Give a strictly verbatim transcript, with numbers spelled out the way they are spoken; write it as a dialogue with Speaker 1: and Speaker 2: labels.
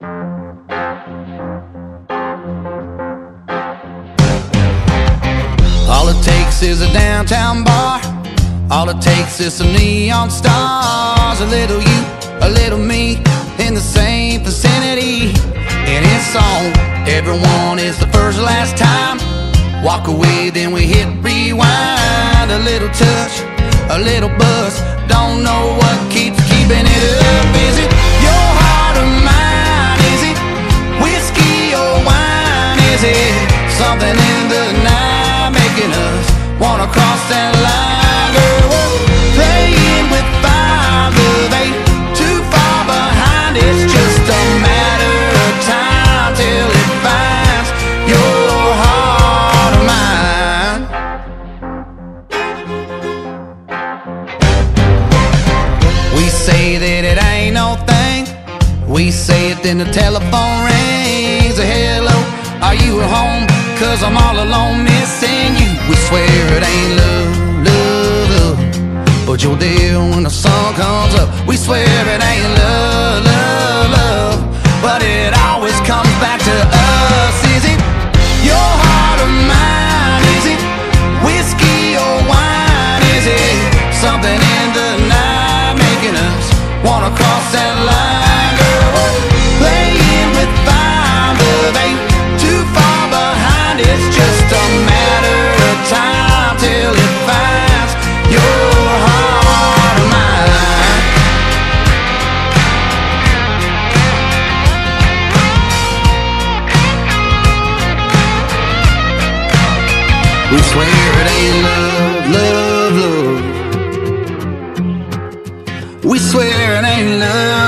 Speaker 1: All it takes is a downtown bar. All it takes is some neon stars. A little you, a little me, in the same vicinity. And it's on, everyone is the first last time. Walk away, then we hit rewind. A little touch, a little buzz. Don't know what keeps keeping it up. Is it your heart or mine? Is it whiskey or wine? Is it something in the night making us wanna cross that line? Girl, we're playing with fire, love ain't too far behind. It's just a matter of time till it finds your heart or mine. We say that it ain't no thing. We say it, then the telephone rings. A hello, are you at home? Cause I'm all alone missing you. We swear it ain't love, love, love, but you're there when the sun comes up. We swear it ain't love, love, love, but it always comes back to us. Is it your heart or mine? Is it whiskey or wine? Is it something in the night making us wanna cross that line? Girl, we're playing with fire, love ain't too far behind. It's just a matter of time till it finds your heart or mine. We swear it ain't love, love, love. We swear it ain't love.